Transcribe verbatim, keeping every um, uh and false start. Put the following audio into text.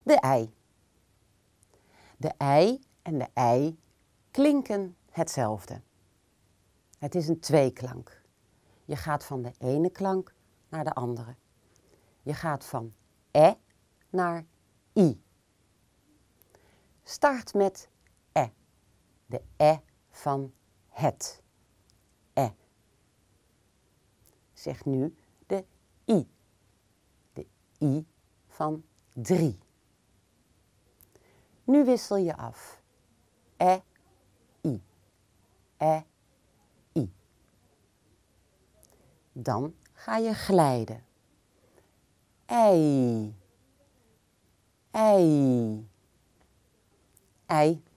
de ei. De ei en de ei klinken hetzelfde. Het is een tweeklank. Je gaat van de ene klank naar de andere. Je gaat van e naar i. Start met e. De e van het. E. Zeg nu de i. De i van drie. Nu wissel je af. E, i. E, i. Dan ga je glijden. Ei. Ei. Ei.